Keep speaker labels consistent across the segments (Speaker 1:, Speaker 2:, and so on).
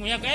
Speaker 1: मुझे कहे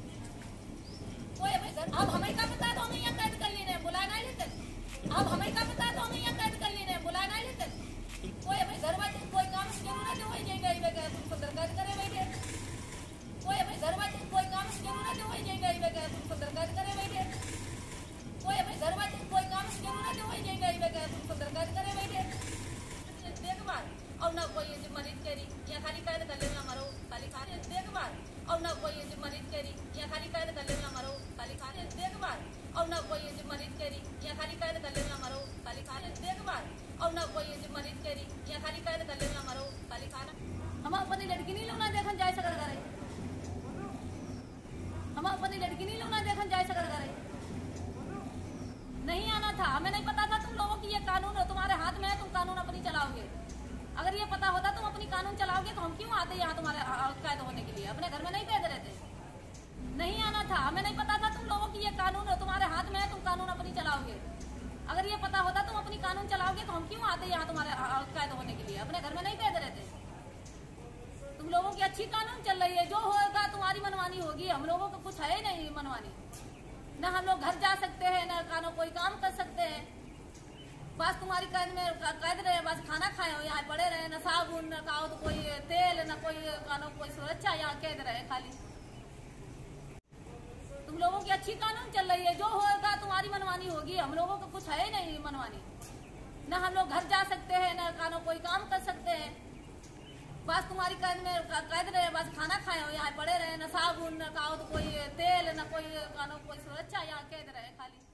Speaker 2: अब हमें क्या पता तो हमें यहाँ कैद कर लेने बुला ना लेते। अब हमें क्या पता तो हमें यहाँ कैद कर लेने बुला ना लेते। कोई हमें घर बैठे कोई काम की जरूरत है वही जाएगा तुम संदर कैद करे बैठे। कोई हमें घर बैठे कोई काम की जरूरत है वही जाएगा तुम संदर कैद करे बैठे। कोई हमें घर बैठे कोई काम की जरूरत है वही जाएगा तुम संदर कैद करे बैठे। देखभाल और ना कोई मरीज करी या खाली कैद कर ले हमारो खाली खा देखभाल और ना कोई मरीज करी या खाली कैद कर ले हमारो खाली खा देखभाल और ना कोई मरीज करी या खाली कैद कर ले हमारो खाली खा देखभाल और ना कोई मरीज करी या खाली कैद कर ले हमारो खाली खाना। हम अपनी लड़की नहीं लोना देखन जाए सकल करे। हम अपनी लड़की नहीं लोना देखन जाए सकल करे। नहीं आना था, हमें नहीं पता था तुम लोगों की ये कानून तुम्हारे हाथ में है, तुम कानून अपनी चलाओगे। अगर ये पता होता तुम अपनी कानून चलाओगे तो हम क्यों आते यहाँ तुम्हारे कैद होने के लिए? अपने घर में नहीं कैद रहते। नहीं आना था, हमें नहीं पता था तुम लोगों की ये कानून तुम्हारे हाथ में है, तुम कानून अपनी चलाओगे। अगर ये पता होता तुम अपनी कानून चलाओगे तो हम क्यों आते यहाँ तुम्हारे कैद होने के लिए? अपने घर में नहीं कैद रहते। तुम लोगों की अच्छी कानून चल रही है, जो होगा तुम्हारी मनमानी होगी। हम लोगों को कुछ है ही नहीं मनमानी। न हम लोग घर जा सकते हैं, न कानून कोई काम कर सकते हैं। बस तुम्हारी कैद में कैद रहे, बस खाना खाए हो यहाँ पड़े रहे, न साबुन न खाओ तो कोई तेल न कोई कानून कोई सुरक्षा, यहाँ कैद रहे खाली। तुम लोगों की अच्छी कानून चल रही है, जो होगा तुम्हारी मनमानी होगी। हम लोगों को कुछ है ही नहीं मनमानी। न हम लोग घर जा सकते हैं, न कानून कोई काम कर सकते हैं। बस तुम्हारी कैद में कैद रहे, बस खाना खाए हो यहाँ पड़े रहे, न साबुन न खाओ तो कोई तेल न कोई कानून कोई सुरक्षा, यहाँ कैद रहे खाली।